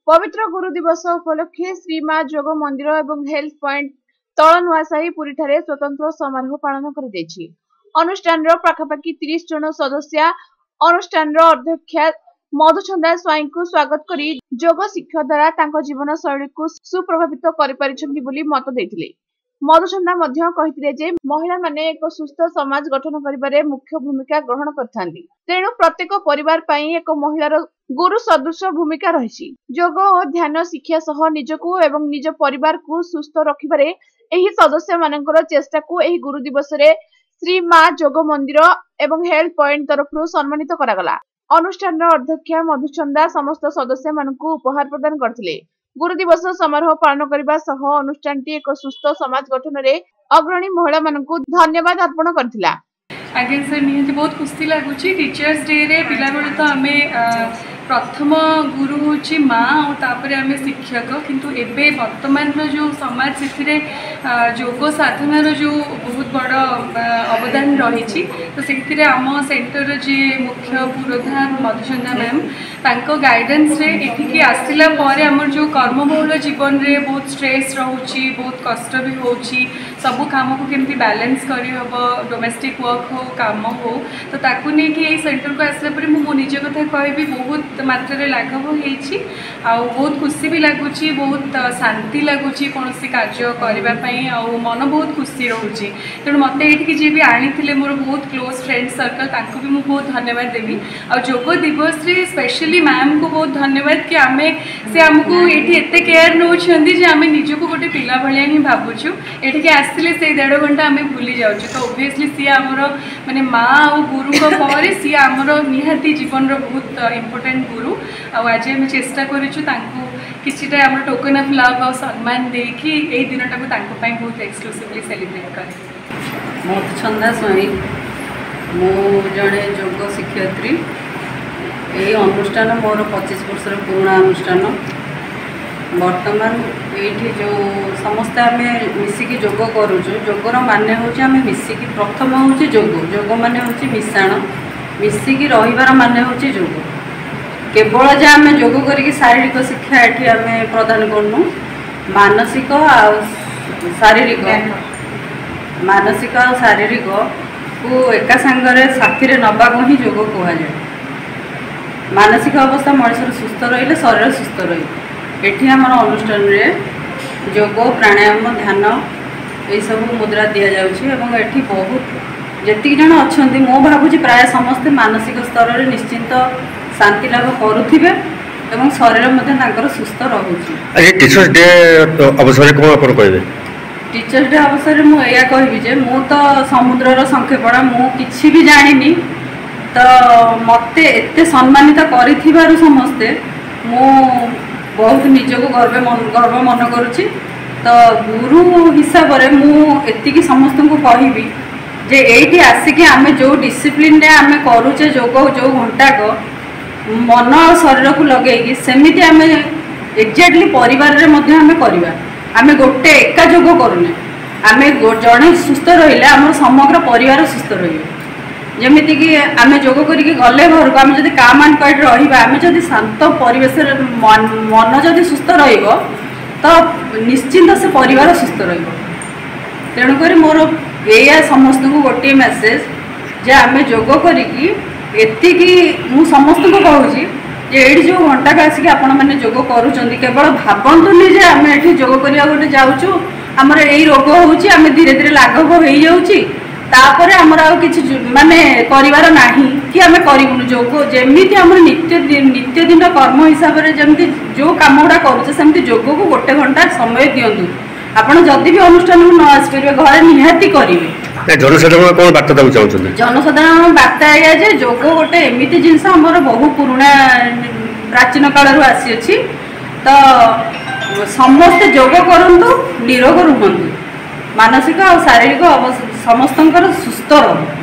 पवित्र गुरु दिवस उपलक्षे श्री माँ जोग मंदिर एवं हेल्थ पॉइंट तल नुआसाही पुरी ठारे स्वतंत्र समारोह पालन कर अनुष्ठान पाखापाखि 30 जन सदस्य अनुष्ठान अध्यक्षा मधुचंदा स्वाई को स्वागत करी जोग शिक्षा द्वारा जीवन शैली को सुप्रभावित कर मत देते। मधुचंदा महिला माने एक सुस्थ समाज गठन करिबारे मुख्य भूमिका ग्रहण करथांती। तेणु प्रत्येक परिवार पई एक महिलार गुरु सदृश भूमिका रही। योग और ध्यान शिक्षा सह निजको एवं निज परिवार को सुस्थ रखिबारे एही सदस्य मानकर चेष्टा को एही गुरु दिवस रे श्री माँ जोग मंदिर एवं हेल्थ पॉइंट तरफ सम्मानित करागला। अनुष्ठान अध्यक्ष मधुचंदा समस्त सदस्य मानकु उपहार प्रदान करथिले। गुरु दिवस समारोह पालन करने सह अनुष्ठान एक सुस्थ समाज गठन में अग्रणी महिला मानकु धन्यवाद अर्पण करथिला। आगे सर निहती बहुत खुशी लगुच टीचर्स डे रे पिला बेले तो आम प्रथम गुरु हूँ माँ और तापर आम शिक्षक किंतु एबे वर्तमान जो समाज से योग साधनार जो बहुत बड़ अवदान रही तो से आम सेंटर जी मुख्य पुरोधान मधुचंदा मैम तांको गाइडेंस रे एठिकी आसिला परे हमर जो कर्मबहुल जीवन रे बहुत स्ट्रेस रहउची बहुत कष्ट भी होउची सब काम को केमती बैलेंस करी हबो डोमेस्टिक वर्क हो काम हो तो ताकू नै कि ए सेंटर को आसिला परे मो निज कथा कहबी बहुत मात्रा रे लाघव होईची आ बहुत खुशी भी लागुची बहुत शांति लागुची कोनोसी कार्य करबा पई आ मन बहुत खुशी रहउची। तेणु मते एठिकी जे भी आनिथिले मोर बहुत क्लोज फ्रेंड सर्कल तांको भी मो बहुत धन्यवाद देबी। आ योग दिवस रे स्पेशली मैम को बहुत धन्यवाद कि आमे से हमको एठी एते केयर नउछंदी जे आमे निजको गोटे पिला भलिया ही भाबुछु एठी के आसिले से 1.5 घंटा आमे भूली जाउछु तो ऑब्वियसली सी हमरो माने माँ और गुरु को परे सी हमरो निहाती जीवन रो बहुत इंपोर्टेंट गुरु आ आज हम चेष्टा करिछु तांको किछिटा हमर टोकन ऑफ लव और सम्मान देकी एई दिनटा को तांको पई बहुत एक्सक्लूसिवली सेलिब्रेट करे। मधुचंदा स्वाई मो जड़े योग शिक्षयित्री यही अनुष्ठान मोर 25 वर्षर पुराणा अनुष्ठान बर्तमान ये जो समस्ते आम मिसिकी योग करुचु योगर माने हूँ आम मिसिकी प्रथम हूँ योग योग माने हूँ मिशाण मिसिकी रहिबार माने हूँ योग केवल जे आम योग करिक शारीरिक शिक्षा एठी आम प्रदान करनु मानसिक आ शारीरिक को एका सांगरे साथी नवा को ही योग कहुए। मानसिक अवस्था मनुष्य सुस्थ रही शरीर सुस्थ रही एठी आम अनुष्ठान रे योग प्राणायाम ध्यान ये सब मुद्रा दि जाऊँगी एठी बहुत जेतिक जन अच्छा मो भावुँ प्राय समस्ते मानसिक स्तर में निश्चिंत शांति लाभ करुथिबे एवं शरीर सुस्थ रहुछि। टीचर्स डे अवसर कौन आप कहबे? टीचर्स डे अवसर मुझे कहबी जे मु तो समुद्रर संखेपड़ा मु किछि भी जानिनी तो मते एते सम्मानित करिथिबारु समस्ते मु बहुत निजको गर्व मन करुछि। तो गुरु हिसाब रे मु एतिकी समस्त को कहबी जे एठी आसिकी आमे जो डिसिप्लिन रे आमे करूचे योग जो घंटाक मन और शरीर को लगेगी सेमिति आमे एक्जेक्टली परिवार रे मध्ये आमे करिबा आमे गोटे एका योग करूने आमे जणे सुस्थ रहिले हमर समग्र परिवार सुस्थ रहिबे जमिति कि आमे योग करिके गले घर को आमे जदि काम एंड क्वाइट रहिबा आमे जदि शांत परिवेश मन जदि सुस्थ रहिबो तो निश्चिंत से परिवार सुस्थ रहिबो। तेणु करी मोर एया समस्त को गोटे मेसेज जे आमे योग करिकी एतिकी मु समस्त को कहूची जे एठी जो घंटा का आसिक आपण माने योग करूचंदी केवल भाबंतुनी जे आमे एठी योग करिया गोटे जाउचु हमर एई रोग होउची आमे धीरे धीरे लाघव होई जाउची तापरे हमर आ किछि माने परिवार नाही कि आमे करिबुनु योग जेमिति हमर नित्य दिन कर्म हिसाब रे जेमिति जो कामडा करूचे सेमिति योग को गोटे घंटा समय दियंतु आपण जदि भी अनुष्ठान न आस परिबे घरे निहाती करिवे। जनसाधारण कोन बार्ता दउ चाहउछन? जनसाधारण बार्ता आया जे योग गोटे एमिति जिंस हमर बहु पुराना प्राचीन काल रु आसी अछि तो समस्त योग करंतु निरोग रुहंतु मानसिक और शारीरिक समस्तंकर सुस्थ रह।